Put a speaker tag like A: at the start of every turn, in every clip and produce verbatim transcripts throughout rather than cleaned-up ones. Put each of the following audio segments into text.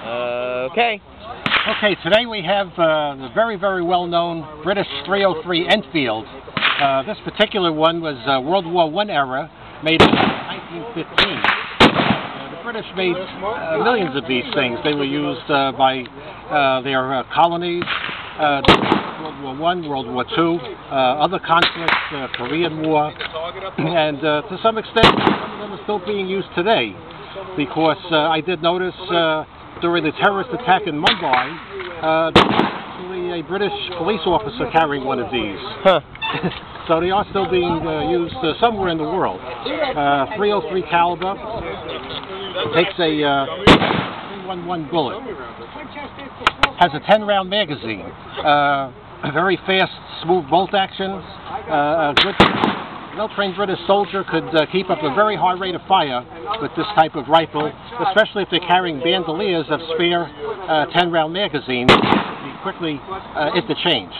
A: Uh, okay.
B: Okay, today we have uh, the very, very well-known British three oh three Enfield. Uh, this particular one was uh, World War One era, made in nineteen fifteen. Uh, the British made uh, millions of these things. They were used uh, by uh, their uh, colonies, uh, World War One, World War Two, uh, other conflicts, uh, Korean War, and uh, to some extent, some of them are still being used today. Because uh, I did notice uh, during the terrorist attack in Mumbai, uh, there was actually a British police officer carrying one of these.
A: Huh.
B: So they are still being uh, used uh, somewhere in the world. Uh, three oh three caliber, takes a uh, three eleven bullet, has a ten round magazine, uh, a very fast, smooth bolt action, uh, a good well-trained British soldier could uh, keep up a very high rate of fire with this type of rifle, especially if they're carrying bandoliers of spare uh, ten round magazines, be quickly uh, interchanged.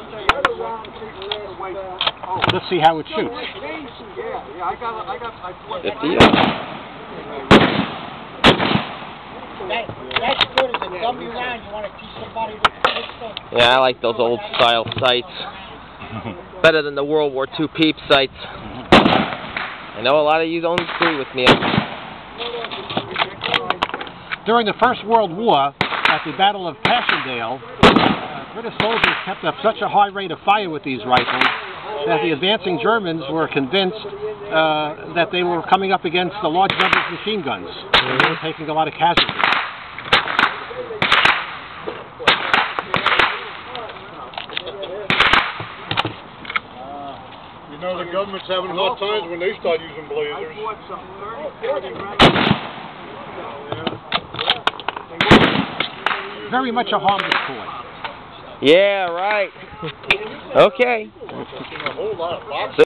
B: Let's see how it shoots.
A: fifty.
C: That's good as a dummy round. You want to teach somebody this stuff?
A: Yeah, I like those old style sights. Better than the World War Two peep sights. I know a lot of you don't agree with me.
B: During the First World War, at the Battle of Passchendaele, uh, British soldiers kept up such a high rate of fire with these rifles that the advancing Germans were convinced uh, that they were coming up against the large numbers of machine guns. They were taking a lot of casualties.
D: You know, the government's having hard times when they start using blazers.
B: Very much a harmless toy.
A: Yeah, right. Okay.
D: A whole lot of boxes.